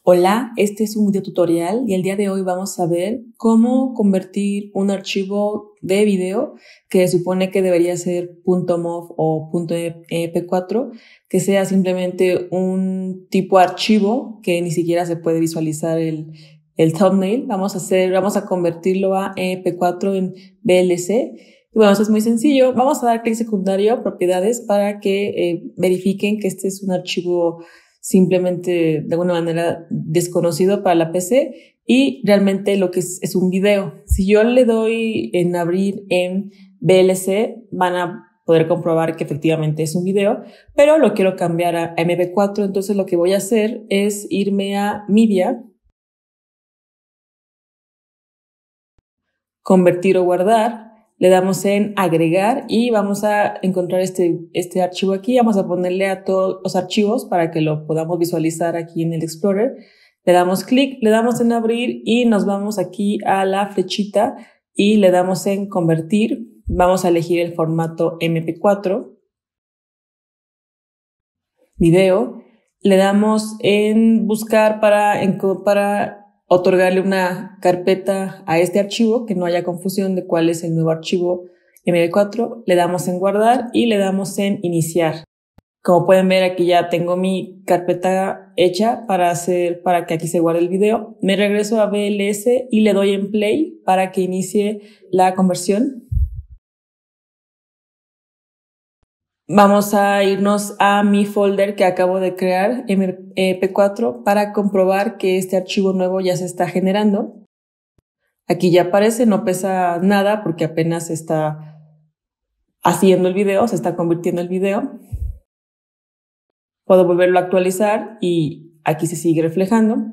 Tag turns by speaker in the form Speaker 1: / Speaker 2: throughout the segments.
Speaker 1: Hola, este es un video tutorial y el día de hoy vamos a ver cómo convertir un archivo de video que se supone que debería ser .mov o .mp4, que sea simplemente un tipo archivo que ni siquiera se puede visualizar el thumbnail. Vamos a convertirlo a mp4 en VLC. Y bueno, eso es muy sencillo. Vamos a dar clic secundario a propiedades para que verifiquen que este es un archivo simplemente de alguna manera desconocido para la PC y realmente lo que es un video. Si yo le doy en abrir en VLC, van a poder comprobar que efectivamente es un video, pero lo quiero cambiar a MP4, entonces lo que voy a hacer es irme a Media, convertir o guardar, le damos en agregar y vamos a encontrar este archivo aquí. Vamos a ponerle a todos los archivos para que lo podamos visualizar aquí en el Explorer. Le damos clic, le damos en abrir y nos vamos aquí a la flechita y le damos en convertir. Vamos a elegir el formato MP4, video. Le damos en buscar para otorgarle una carpeta a este archivo, que no haya confusión de cuál es el nuevo archivo MP4. Le damos en guardar y le damos en iniciar. Como pueden ver, aquí ya tengo mi carpeta hecha para que aquí se guarde el video. Me regreso a VLC y le doy en play para que inicie la conversión. Vamos a irnos a mi folder que acabo de crear, MP4, para comprobar que este archivo nuevo ya se está generando. Aquí ya aparece, no pesa nada porque apenas está haciendo el video, se está convirtiendo el video. Puedo volverlo a actualizar y aquí se sigue reflejando.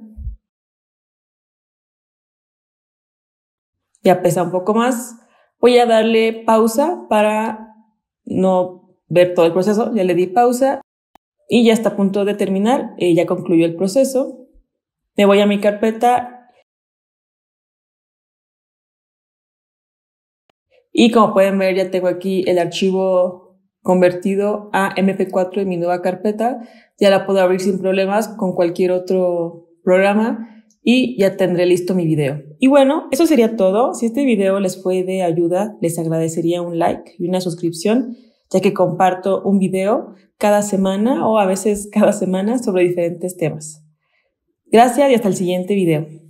Speaker 1: Ya pesa un poco más. Voy a darle pausa para no ver todo el proceso. Ya le di pausa y ya está a punto de terminar. Ya concluyó el proceso. Me voy a mi carpeta y como pueden ver ya tengo aquí el archivo convertido a MP4 en mi nueva carpeta. Ya la puedo abrir sin problemas con cualquier otro programa y ya tendré listo mi video. Y bueno, eso sería todo. Si este video les fue de ayuda, les agradecería un like y una suscripción, ya que comparto un video cada semana o a veces cada semana sobre diferentes temas. Gracias y hasta el siguiente video.